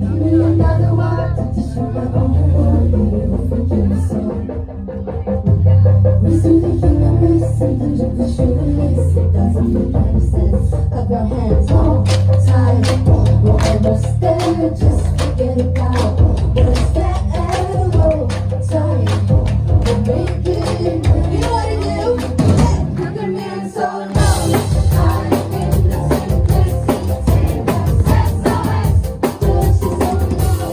Another one to show my own listen to human listen to the sugar listen doesn't make any sense. Up your hands all tied, we're almost there, just forget about what's that arrow time. We're making, you know what to do? Look at me and so long. I'm in the same place, same as SOS. She's so long,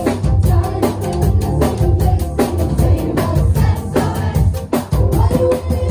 tied up in the same place, same as SOS. What do we do?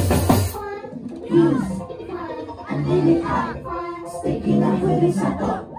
Sticking up with his